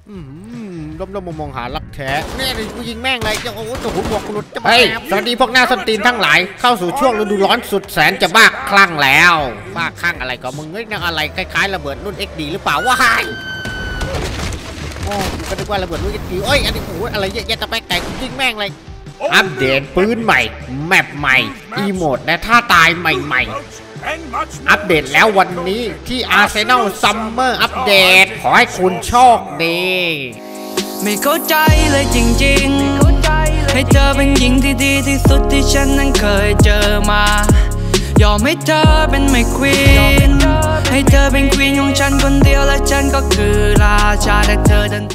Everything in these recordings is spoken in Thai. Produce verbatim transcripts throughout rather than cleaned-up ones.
ล้มล้มมองหาลักแท้แน่เลยกูยิงแม่งเลยจะโอ้โหตัวหัวกูหลุดจะไปสวัสดีพวกหน้าส้นตีนทั้งหลายเข้าสู่ช่วงฤดูร้อนสุดแสนจะบ้าคลั่งแล้วบ้าคลั่งอะไรก็มึงเฮ้ยนั่งอะไรคล้ายๆระเบิดรุ่น เอ็กซ์ ดี หรือเปล่าวะไฮโอ้กูก็นึกว่าระเบิดรุ่น เอ็กซ์ ดี เอ้ยอันนี้โอ้ยอะไรเยอะแยะตะแปะไก่ยิงแม่งเลยอัปเดตปืนใหม่แมปใหม่อีโมดและท่าตายใหม่ๆอัปเดตแล้ววันนี้ที่ Arsenal Summer อัปเดตขอให้คุณโชคดีไม่เข้าใจเลยจริงๆให้เธอเป็นหญิงที่ดีที่สุดที่ฉันนั้นเคยเจอมายอมให้เธอเป็นไม่ควีนให้เธอเป็นควีนของฉันคนเดียวและฉันก็คือราชาแต่เธอดัน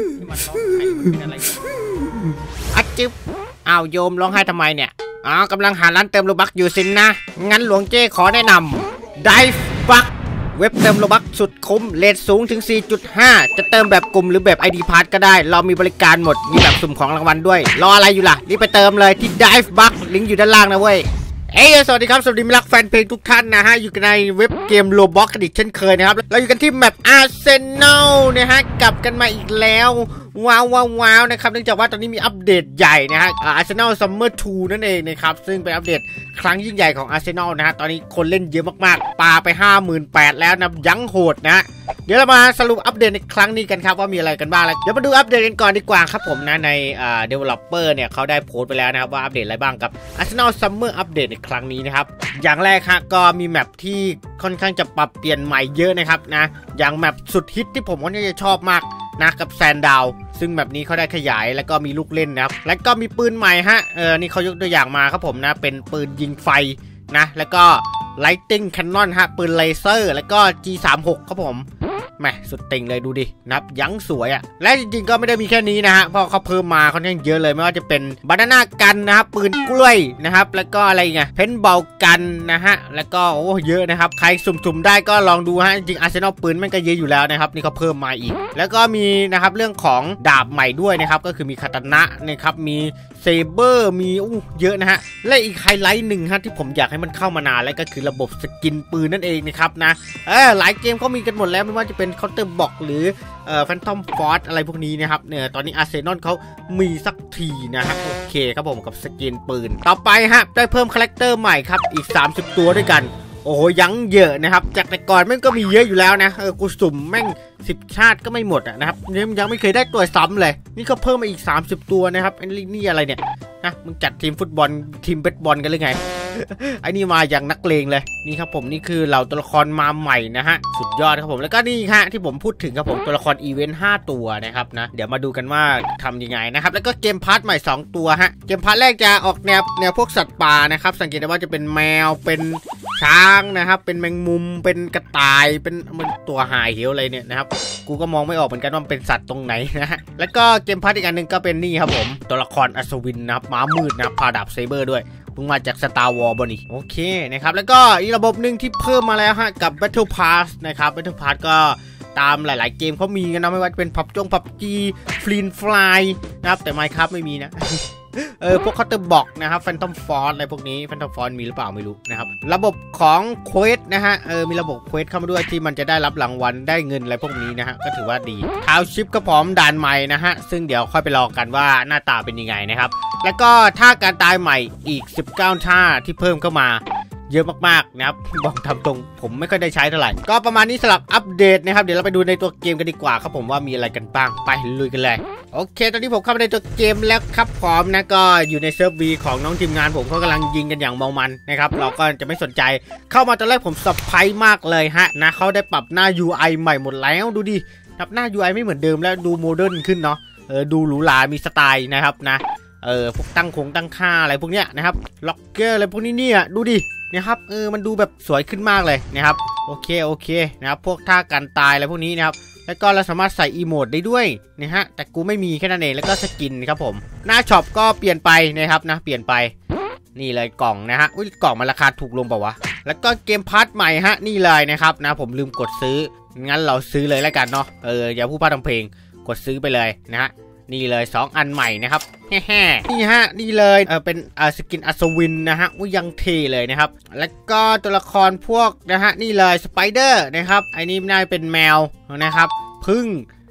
อัดจิ๊บอ้าวโยมร้องไห้ทำไมเนี่ยอ๋อกำลังหาร้านเติมโลบักอยู่สินนะงั้นหลวงเจ้ขอแนะนำ Dive Buck เว็บเติมโลบักสุดคุ้มเรทสูงถึง สี่จุดห้า จะเติมแบบกลุ่มหรือแบบ ไอ ดี Pass ก็ได้เรามีบริการหมดมีแบบสุ่มของรางวัลด้วยรออะไรอยู่ล่ะรีบไปเติมเลยที่ Dive Buck ลิงก์อยู่ด้านล่างนะเว้ยเอ้ยสวัสดีครับสวัสดีมิตรรักแฟนเพลงทุกท่านนะฮะอยู่กันในเว็บเกมโลบ็อกกันอีกเช่นเคยนะครับเราอยู่กันที่แมป Arsenal นะฮะกลับกันมาอีกแล้วว้าวว้าวว้าวนะครับเนื่องจากว่าตอนนี้มีอัปเดตใหญ่นะฮะ Arsenal Summer ทู นั่นเองนะครับซึ่งเป็นอัปเดตครั้งยิ่งใหญ่ของ Arsenal นะฮะตอนนี้คนเล่นเยอะมากๆปาไป ห้าหมื่นแปดพัน แล้วนะยังโหดนะเดี๋ยวเรามาสรุปอัปเดตในครั้งนี้กันครับว่ามีอะไรกันบ้างแล้วเดี๋ยวมาดูอัปเดตกันก่อนดีกว่าครับผมนะในอ่า developer เนี่ยเขาได้โพสต์ไปแล้วนะครับว่าอัปเดตอะไรบ้างกับ Arsenal Summer อัปเดตในครั้งนี้นะครับอย่างแรกฮะก็มีแมปที่ค่อนข้างจะปรับเปลี่ยนใหม่เยอะนะครับนะอย่างแมปสุดฮิตที่ผมก็จะชอบมากนะกับแซนดาวซึ่งแบบนี้เขาได้ขยายแล้วก็มีลูกเล่นนะครับแล้วก็มีปืนใหม่ฮะเออนี่เขายกตัวอย่างมาครับผมนะเป็นปืนยิงไฟนะแล้วก็ Lighting Cannon ฮะปืนเลเซอร์แล้วก็ จี สามสิบหก ครับผมแหมสุดติ่งเลยดูดินับยังสวยอะและจริงๆก็ไม่ได้มีแค่นี้นะฮะเพราะเขาเพิ่มมาค่อนข้างเยอะเลยไม่ว่าจะเป็นบานาน่ากันนะครับปืนกล้วยนะครับแล้วก็อะไรเงี้ยเพนเบลกันนะฮะแล้วก็โอ้เยอะนะครับใครสุ่มๆได้ก็ลองดูฮะจริงๆอาร์เซนอลปืนมันก็เยอะอยู่แล้วนะครับนี่เขาเพิ่มมาอีกแล้วก็มีนะครับเรื่องของดาบใหม่ด้วยนะครับก็คือมีคาตานะนะครับมีเซเบอร์มีอู้เยอะนะฮะและอีกไฮไลท์หนึ่งฮะที่ผมอยากให้มันเข้ามานานแล้วก็คือระบบสกินปืนนั่นเองนะครับนะเออหลายเกมเขามีกันหมดแล้วไม่ว่าจะเป็นเคาน์เตอร์บ็อกหรือเอ่อแฟนทอมฟอร์สอะไรพวกนี้นะครับเนี่ยตอนนี้อาร์เซนอลเขามีสักทีนะฮะโอเคครับผมกับสกินปืนต่อไปฮะได้เพิ่มคาแรคเตอร์ใหม่ครับอีกสามสิบตัวด้วยกันโอ้โหยังเยอะนะครับจากแต่ก่อนแม่งก็มีเยอะอยู่แล้วนะเออกูสุ่มแม่งสิบชาติก็ไม่หมดอ่ะนะครับยังไม่เคยได้ตัวซ้ำเลยนี่เขาเพิ่มมาอีกสามสิบตัวนะครับไอ้นี่อะไรเนี่ยนะมึงจัดทีมฟุตบอลทีมเบสบอลกันหรือไง ไอ้นี่มาอย่างนักเลงเลยนี่ครับผมนี่คือเหล่าตัวละครมาใหม่นะฮะสุดยอดครับผมแล้วก็นี่ฮะที่ผมพูดถึงครับผมตัวละครอีเวนต์ห้าตัวนะครับนะเดี๋ยวมาดูกันว่าทำยังไงนะครับแล้วก็เกมพาร์ทใหม่สองตัวฮะเกมพาร์ทแรกจะออกแนวแนวพวกสัตว์ป่านะครับสังเกตได้ว่าจะเป็นแมวเป็นช้างนะครับเป็นแมงมุมเป็นกระต่ายเป็นมันตัวหายเหี้ยวอะไรเนี่ยนะครับกูก็มองไม่ออกเหมือนกันว่าเป็นสัตว์ตรงไหนนะฮะแล้วก็เกมพาร์ทอีกอันหนึ่งก็เป็นนี่ครับผมตัวละครอัศวินนะครับม้ามืดนะพาดาบเซเบอร์ด้วยเพิ่งมาจาก Star Wars บนี่โอเคนะครับแล้วก็อีกระบบหนึ่งที่เพิ่มมาแล้วฮะกับ Battle Pass นะครับ Battle Pass ก็ตามหลายๆเกมเขามีกันนะไม่ว่าจะเป็น พับจง พับจี Fleet Fly นะครับแต่ Minecraft ไม่มีนะ เออพวกเคาน์เตอร์บ็อกนะครับแฟนทอมฟอร์สอะไรพวกนี้แฟนทอมฟอร์สมีหรือเปล่าไม่รู้นะครับระบบของเควสนะฮะเออมีระบบเควสเข้ามาด้วยที่มันจะได้รับรางวัลได้เงินอะไรพวกนี้นะฮะก็ถือว่าดีทาวชิปก็พร้อมด่านใหม่นะฮะซึ่งเดี๋ยวค่อยไปลองกันว่าหน้าตาเป็นยังไงนะครับแล้วก็ท่าการตายใหม่อีกสิบเก้าท่าที่เพิ่มเข้ามาเยอะมากๆนะครับบอกทำตรงผมไม่ค่อยได้ใช้เท่าไหร่ก็ประมาณนี้สำหรับอัปเดตนะครับเดี๋ยวเราไปดูในตัวเกมกันดีกว่าครับผมว่ามีอะไรกันบ้างไปลุยกันเลยโอเคตอนนี้ผมเข้าไปในตัวเกมแล้วครับพร้อมนะก็อยู่ในเซิร์ฟวีของน้องทีมงานผมเขากำลังยิงกันอย่างเมามันนะครับเราก็จะไม่สนใจเข้ามาตอนแรกผมเซอร์ไพรส์มากเลยฮะนะเขาได้ปรับหน้า ยู ไอ ใหม่หมดแล้วดูดิครับหน้า ยู ไอ ไม่เหมือนเดิมแล้วดูโมเดิร์นขึ้นเนาะเออดูหรูหรามีสไตล์นะครับนะเออพวกตั้งคงตั้งค่าอะไรพวกเนี้ยนะครับล็อกเกอร์อะไรพวกนี้เนี่ยดูดินะครับเออมันดูแบบสวยขึ้นมากเลยนะครับโอเคโอเคนะครับพวกท่าการตายอะไรพวกนี้นะครับแล้วก็เราสามารถใส่อีโมดได้ด้วยนะฮะแต่กูไม่มีแค่นั้นเองแล้วก็สกินครับผมหน้าช็อปก็เปลี่ยนไปนะครับนะเปลี่ยนไปนี่เลยกล่องนะฮะอุ้ยกล่องมันราคาถูกลงเปล่าวะแล้วก็เกมพาร์ทใหม่ฮะนี่เลยนะครับนะผมลืมกดซื้องั้นเราซื้อเลยแล้วกันเนาะเอออย่าพูดพลาดทำเพลงกดซื้อไปเลยนะฮะนี่เลยสองอันใหม่นะครับแฮ่ๆนี่ฮะนี่เลยเออเป็นอ่าสกินอัศวินนะฮะอุ้ยยังเท่เลยนะครับแล้วก็ตัวละครพวกนะฮะนี่เลยสไปเดอร์นะครับไอ้นี่น่าเป็นแมวนะครับพึ่ง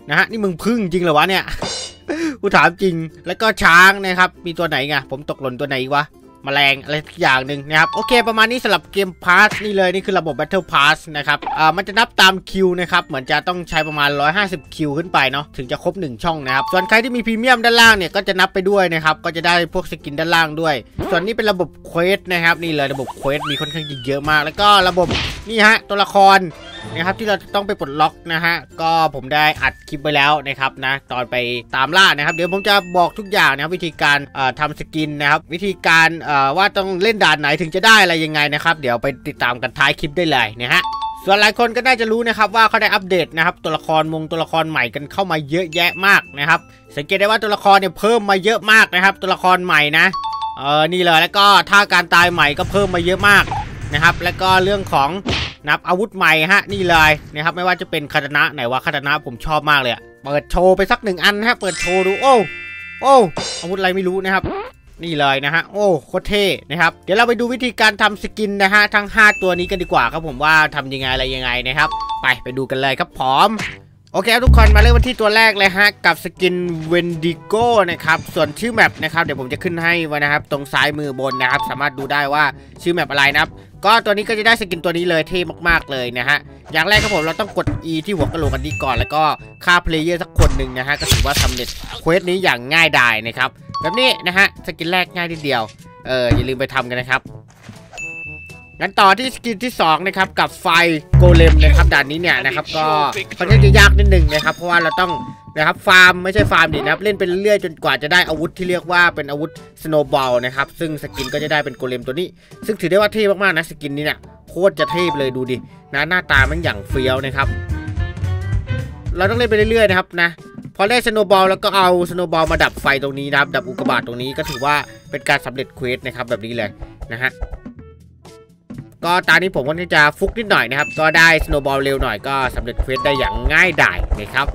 นะฮะนี่มึงพึ่งจริงเหรอวะเนี่ยกูถามจริงแล้วก็ช้างนะครับมีตัวไหนไงผมตกหล่นตัวไหนวะแมลงอะไรทุกอย่างหนึ่งนะครับโอเคประมาณนี้สำหรับเกมพาสนี่เลยนี่คือระบบ Battle Pass นะครับอ่ามันจะนับตามคิวนะครับเหมือนจะต้องใช้ประมาณหนึ่งร้อยห้าสิบคิวขึ้นไปเนาะถึงจะครบหนึ่งช่องนะครับส่วนใครที่มีพรีเมียมด้านล่างเนี่ยก็จะนับไปด้วยนะครับก็จะได้พวกสกินด้านล่างด้วยส่วนนี้เป็นระบบเควสนะครับนี่เลยระบบเควสมีค่อนข้างเยอะมากแล้วก็ระบบนี่ฮะตัวละครนะครับที่เราต้องไปปลดล็อกนะฮะก็ผมได้อัดคลิปไปแล้วนะครับนะตอนไปตามล่านะครับเดี๋ยวผมจะบอกทุกอย่างนะครับวิธีการเอ่อทำสกินนะครับวิธีการเอ่อว่าต้องเล่นด่านไหนถึงจะได้อะไรยังไงนะครับเดี๋ยวไปติดตามกันท้ายคลิปได้เลยนะฮะส่วนหลายคนก็น่าจะรู้นะครับว่าเขาได้อัปเดตนะครับตัวละครมงตัวละครใหม่กันเข้ามาเยอะแยะมากนะครับสังเกตได้ว่าตัวละครเนี่ยเพิ่มมาเยอะมากนะครับตัวละครใหม่นะเออนี่เลยแล้วก็ท่าการตายใหม่ก็เพิ่มมาเยอะมากนะครับแล้วก็เรื่องของนับอาวุธใหม่ฮะนี่เลยนะครับไม่ว่าจะเป็นคาตานะไหนว่าคาตานะผมชอบมากเลยเปิดโชว์ไปสักหนึ่งอันฮะเปิดโชว์ดูโอ้โอ้อาวุธอะไรไม่รู้นะครับนี่เลยนะฮะโอ้โคตรเท่นะครับเดี๋ยวเราไปดูวิธีการทำสกินนะฮะทั้งห้าตัวนี้กันดีกว่าครับผมว่าทำยังไงอะไรยังไงนะครับไปไปดูกันเลยครับพร้อมโอเคทุกคนมาเริ่มกันที่ตัวแรกเลยฮะกับสกินเวนดิโก้นะครับส่วนชื่อแมปนะครับเดี๋ยวผมจะขึ้นให้ไว้นะครับตรงซ้ายมือบนนะครับสามารถดูได้ว่าชื่อแมปอะไรนะครับก็ตัวนี้ก็จะได้สกินตัวนี้เลยเท่มากๆเลยนะฮะอย่างแรกครับผมเราต้องกด E ที่หัวกะโหลกกันนี้ก่อนแล้วก็ฆ่าเพลเยอร์สักคนหนึ่งนะฮะก็ถือว่าสำเร็จเควสนี้อย่างง่ายดายนะครับแบบนี้นะฮะสกินแรกง่ายนิดเดียวเอออย่าลืมไปทำกันนะครับงั้นต่อที่สกินที่สองนะครับกับไฟโกเลมนะครับด่านนี้เนี่ยนะครับก็ค่อนข้างจะยากนิดนึงนะครับเพราะว่าเราต้องนะครับฟาร์มไม่ใช่ฟาร์มดินะครับเล่นไปเรื่อยๆจนกว่าจะได้อาวุธที่เรียกว่าเป็นอาวุธสโนว์บอลนะครับซึ่งสกินก็จะได้เป็นโกเลมตัวนี้ซึ่งถือได้ว่าเท่มากๆนะสกินนี้เนี่ยโคตรจะเท่เลยดูดินะหน้าตามันอย่างเฟี้ยวนะครับเราต้องเล่นไปเรื่อยๆนะครับนะพอได้สโนว์บอลแล้วก็เอาสโนว์บอลมาดับไฟตรงนี้นะครับดับอุกกาบาตตรงนี้ก็ถือว่าเป็นการสำเร็จเควสนะครับแบบนี้เลยนะฮะก็ตอนนี้ผมก็จะฟุกนิดหน่อยนะครับก็ได้สโนว์บอลเร็วหน่อยก็สำเร็จเควสได้อย่างง่ายดายนะครับ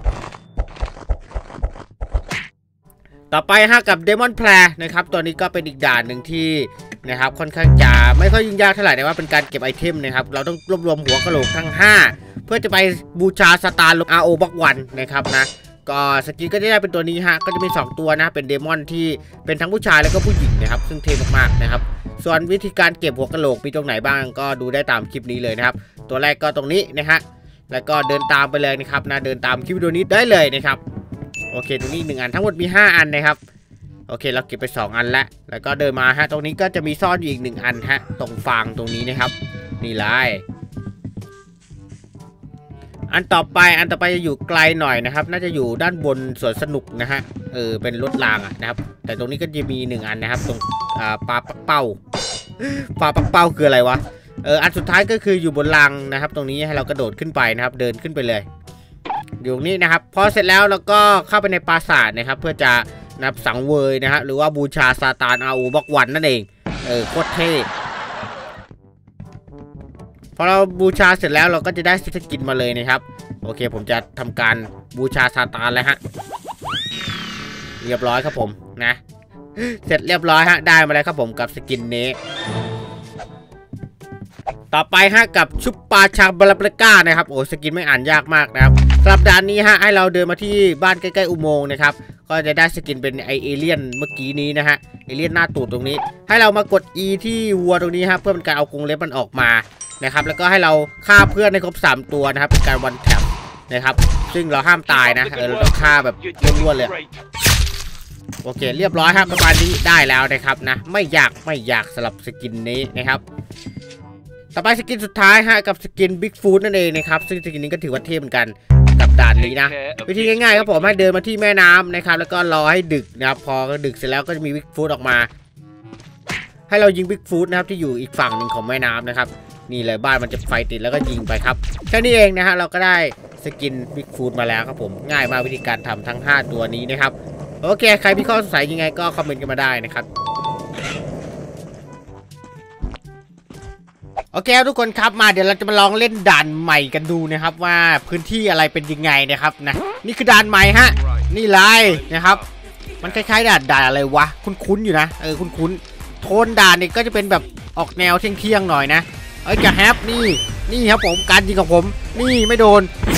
ต่อไปฮะกับเดมอนแพลนะครับตัวนี้ก็เป็นอีกด่านหนึ่งที่นะครับค่อนข้างจะไม่ค่อยยุ่งยากเท่าไหร่แต่ว่าเป็นการเก็บไอเทมนะครับเราต้องรวบรวมหัวกะโหลกทั้งห้าเพื่อจะไปบูชาสตาร์ลง อาร์ โอ บล็อกวันนะครับนะก็สกินก็จะได้เป็นตัวนี้ฮะก็จะมีสองตัวนะเป็นเดมอนที่เป็นทั้งผู้ชายแล้วก็ผู้หญิงนะครับซึ่งเท่มากๆนะครับส่วนวิธีการเก็บหัวกะโหลกมีตรงไหนบ้างก็ดูได้ตามคลิปนี้เลยนะครับตัวแรกก็ตรงนี้นะฮะแล้วก็เดินตามไปเลยนะครับนะเดินตามคลิปวิดีโอนี้ได้เลยนะครับโอเคตรงนี้หนึ่งอันทั้งหมดมีห้าอันนะครับโอเคเราเก็บไปสองอันแล้วแล้วก็เดินมาฮะตรงนี้ก็จะมีซ่อนอยู่อีกหนึ่งอันฮะตรงฟางตรงนี้นะครับนี่เลยอันต่อไปอันต่อไปจะอยู่ไกลหน่อยนะครับน่าจะอยู่ด้านบนสวนสนุกนะฮะเออเป็นรถรางอะนะครับแต่ตรงนี้ก็จะมีหนึ่งอันนะครับตรงอ่าปลาปักเป้าปลาปักเป้าคืออะไรวะเอออันสุดท้ายก็คืออยู่บนรางนะครับตรงนี้ให้เรากระโดดขึ้นไปนะครับเดินขึ้นไปเลยอยู่ตรงนี้นะครับพอเสร็จแล้วเราก็เข้าไปในปราสาทนะครับเพื่อจะนับสังเวยนะฮะหรือว่าบูชาซาตาน อาร์ โอ บล็อกวันนั่นเองเออโคตรเท่พอเราบูชาเสร็จแล้วเราก็จะได้สกินมาเลยนะครับโอเคผมจะทำการบูชาซาตานแล้วฮะเรียบร้อยครับผมนะเสร็จเรียบร้อยฮะได้มาแล้วครับผมกับสกินนี้ต่อไปฮะกับชุปปาชาบลาปลก้านะครับโอ้สกินไม่อ่านยากมากนะครับสำหรับด่านนี้ฮะให้เราเดินมาที่บ้านใกล้ๆอุโมงค์นะครับก็จะได้สกินเป็นไอเอเลี่ยนเมื่อกี้นี้นะฮะเอเลี่ยนหน้าตูดตรงนี้ให้เรามากด E ที่วัวตรงนี้ฮะเพื่อเป็นการเอากรงเล็บมันออกมานะครับแล้วก็ให้เราฆ่าเพื่อนให้ครบสามตัวนะครับเป็นการวันแท็บนะครับซึ่งเราห้ามตายนะเออเราต้องฆ่าแบบรวดๆเลยโอเคเรียบร้อยครับประมาณนี้ได้แล้วนะครับนะไม่ยากไม่ยากสำหรับสกินนี้นะครับต่อไปสกินสุดท้ายฮะกับสกินบิ๊กฟูดนั่นเองนะครับซึ่งสกินนี้ก็ถือว่าเท่เหมือนกันกับด่านนี้นะวิธีง่ายๆครับผมให้เดินมาที่แม่น้ำนะครับแล้วก็รอให้ดึกนะครับพอดึกเสร็จแล้วก็จะมีบิ๊กฟูดออกมาให้เรายิงบิ๊กฟูดนะครับที่อยู่อีกฝั่งหนึ่งของแม่น้ำนะครับนี่เลยบ้านมันจะไฟติดแล้วก็ยิงไปครับแค่นี้เองนะฮะเราก็ได้สกินบิ๊กฟูดมาแล้วครับผมง่ายมากวิธีการทำทั้งห้าตัวนี้นะครับโอเคใครมีข้อสงสัยยังไงก็คอมเมนต์กันมาได้นะครับโอเคทุกคนครับมาเดี๋ยวเราจะมาลองเล่นด่านใหม่กันดูนะครับว่าพื้นที่อะไรเป็นยังไงนะครับนะนี่คือด่านใหม่ฮะนี่เลยนะครับมันคล้ายๆด่านด่านอะไรวะคุ้นๆอยู่นะเออคุ้นๆโทนด่านเนี่ยก็จะเป็นแบบออกแนวเที่ยงๆหน่อยนะเอ้ยจะแฮปนี่นี่ครับผมการยิงของผมนี่ไม่โดน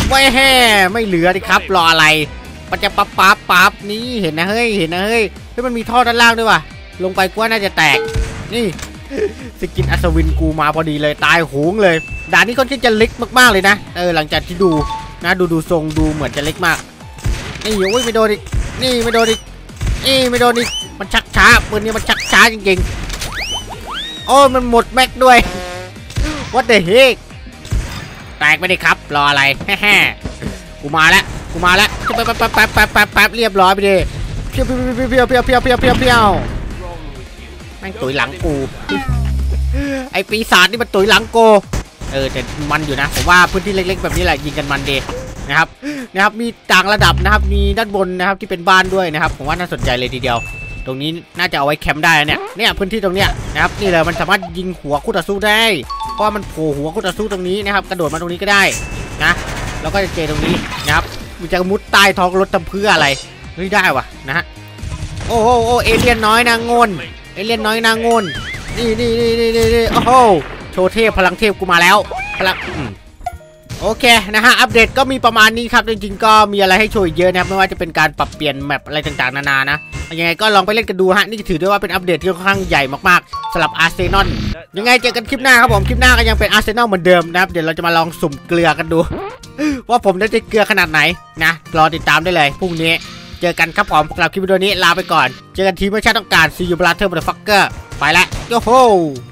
ไว้แห่ไม่เหลือดิครับรออะไรมันจะปั๊บปั๊บปั๊บนี่เห็นนะเฮ้ยเห็นนะเฮ้ยเฮ้ยมันมีท่อด้านล่างด้วยว่ะลงไปกว่าน่าจะแตกนี่สกินอัศวินกูมาพอดีเลยตายโหงเลยด่านนี้ค่อนข้างจะเล็กมากๆเลยนะเออหลังจากที่ดูนะดูดูทรงดูเหมือนจะเล็กมากนี่โอ้ยไม่โดนอีกนี่ไม่โดนอีกนี่ไม่โดนอีกมันชักช้าปืนนี้มันชักช้าจริงๆโอ้มันหมดแม็กด้วย What the heck แตกไปดิครับรออะไรแฮ่ๆกูมาแล้วกูมาแล้วแป๊บแป๊บแป๊บแป๊บแป๊บแป๊บเรียบร้อยไปดิเพียวเพียวเพียวเพียวเพียวเพียวเพียวเพียวแม่งตุยหลังกูไอปีศาจนี่มันตุยหลังกูเออแต่มันอยู่นะผมว่าพื้นที่เล็กๆแบบนี้แหละยิงกันมันดีนะครับนะครับมีต่างระดับนะครับมีด้านบนนะครับที่เป็นบ้านด้วยนะครับผมว่าน่าสนใจเลยทีเดียวตรงนี้น่าจะเอาไว้แคมป์ได้เนี่ยเนี่ยพื้นที่ตรงเนี้ยนะครับนี่เลยมันสามารถยิงหัวคู่ต่อสู้ได้เพราะมันโผล่หัวคู่ต่อสู้ตรงนี้นะครับกระโดดมาตรงนี้ก็ได้นะแล้วก็จะเจอตรงนี้นะครับมันจะมุดใต้ท้องรถทำเพื่ออะไรเฮ้ยได้วะนะฮะโอ้โหโอ้เอเลี่ยนน้อยนางงนเอเลี่ยนน้อยนางงนนี่นี่นี่นี่นี่โอ้โหโชว์เทพพลังเทพกูมาแล้วพลังโอเคนะฮะอัปเดตก็มีประมาณนี้ครับจริงๆก็มีอะไรให้โชว์เยอะนะครับไม่ว่าจะเป็นการปรับเปลี่ยนแมปอะไรต่างๆนานานะยังไงก็ลองไปเล่นกันดูฮะนี่ถือได้ว่าเป็นอัปเดตที่ค่อนข้างใหญ่มากๆสำหรับอาร์เซนอลยังไงเจอกันคลิปหน้าครับผมคลิปหน้าก็ยังเป็นอาร์เซนอลเหมือนเดิมนะครับเดี๋ยวเราจะมาลองสุ่มเกลือกันดู ว่าผมได้เกลือขนาดไหนนะรอติดตามได้เลยพรุ่งนี้เจอกันครับผมสำหรับคลิปวิดีโอนี้ลาไปก่อนเจอกันทีมเมื่อชาติต้องการซีอูบราเธอร์บัตเตอร์ฟักเกอร์ไปแล้วโยโฮ